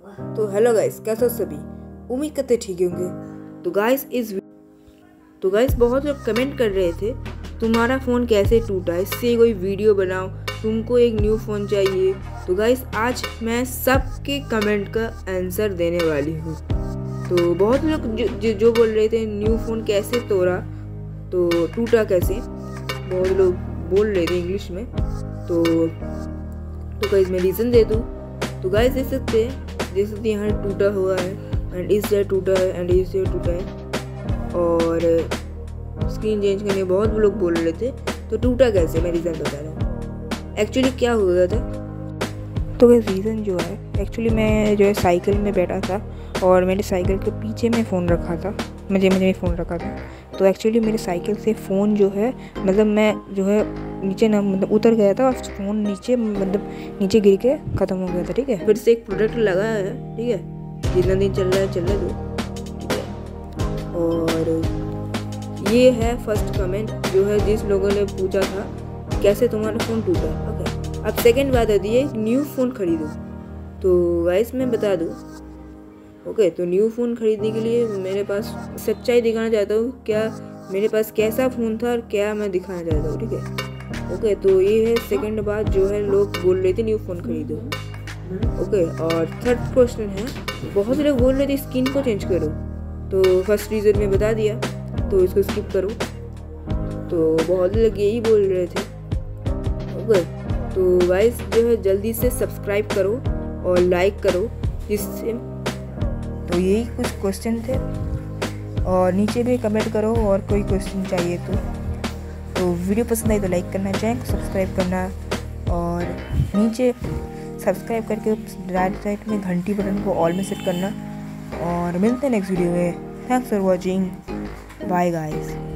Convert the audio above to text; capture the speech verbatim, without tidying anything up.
तो hello guys, कैसे हो सभी? उम्मीद करते ठीक होंगे। तो गाइस इस तो गाइस बहुत लोग कमेंट कर रहे थे तुम्हारा फ़ोन कैसे टूटा, इससे कोई वीडियो बनाओ, तुमको एक न्यू फ़ोन चाहिए। तो गाइस आज मैं सबके कमेंट का आंसर देने वाली हूँ। तो बहुत लोग जो, जो, जो बोल रहे थे न्यू फ़ोन कैसे तोड़ा, तो टूटा कैसे, बहुत लोग बोल रहे थे इंग्लिश में। तो तो गाइस मैं रीज़न दे दूँ। तो गाइस देख सकते हैं देख सकते हैं यहाँ टूटा हुआ है, एंड इस साइड टूटा है, एंड इस साइड टूटा है, और स्क्रीन चेंज करने बहुत लोग बोल रहे थे। तो टूटा कैसे, मैं रीज़न बता रहा हूँ। एक्चुअली क्या हुआ था, तो गाइस रीज़न जो है, एक्चुअली मैं जो है साइकिल में बैठा था और मेरे साइकिल के पीछे में फ़ोन रखा था, मुझे मुझे फ़ोन रखा था। तो एक्चुअली मेरे साइकिल से फ़ोन जो है मतलब मैं जो है नीचे ना मतलब उतर गया था, और फ़ोन नीचे मतलब नीचे गिर के ख़त्म हो गया था। ठीक है, फिर से एक प्रोडक्ट लगा है। ठीक है, जितना दिन चल रहा है चल रहा है। ठीक है, और ये है फर्स्ट कमेंट जो है जिस लोगों ने पूछा था कैसे तुम्हारा फ़ोन टूटा। ओके, अब सेकेंड बात आती है न्यू फ़ोन खरीदो। तो गाइस मैं बता दूँ, ओके तो न्यू फ़ोन खरीदने के लिए मेरे पास सच्चाई दिखाना चाहता हूँ, क्या मेरे पास कैसा फ़ोन था और क्या मैं दिखाना चाहता हूँ। ठीक है, ओके तो ये है सेकंड बात जो है लोग बोल रहे थे न्यू फ़ोन खरीदो। ओके, और थर्ड क्वेश्चन है बहुत लोग बोल रहे थे स्किन को चेंज करो। तो फर्स्ट रीज़न में बता दिया, तो इसको स्किप करो। तो बहुत लोग यही बोल रहे थे। ओके तो गाइस जो है जल्दी से सब्सक्राइब करो और लाइक करो, जिससे तो यही कुछ क्वेश्चन थे, और नीचे भी कमेंट करो और कोई क्वेश्चन चाहिए तो तो वीडियो पसंद आई तो लाइक करना, चैनल को सब्सक्राइब करना, और नीचे सब्सक्राइब करके राइट साइड में घंटी बटन को ऑल में सेट करना। और मिलते हैं नेक्स्ट वीडियो में। Thanks for watching, bye guys.